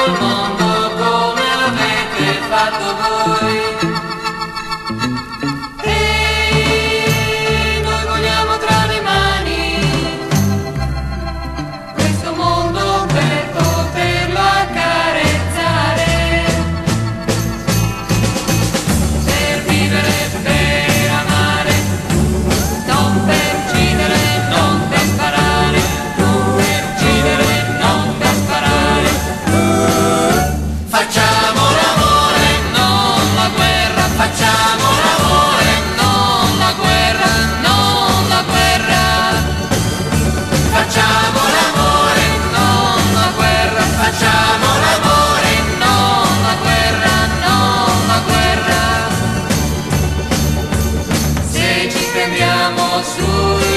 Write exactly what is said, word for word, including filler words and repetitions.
il mondo come avete fatto voi. E noi vogliamo tra le mani questo mondo per poterlo accarezzare, per vivere, per amare, non per uccidere, non per sparare, non per uccidere, non per sparare. Facciamo l'amore, non la guerra, facciamo l'amore, non la guerra, non la guerra. Facciamo l'amore, non la guerra, facciamo l'amore, non la guerra, non la guerra. Se ci stendiamo sul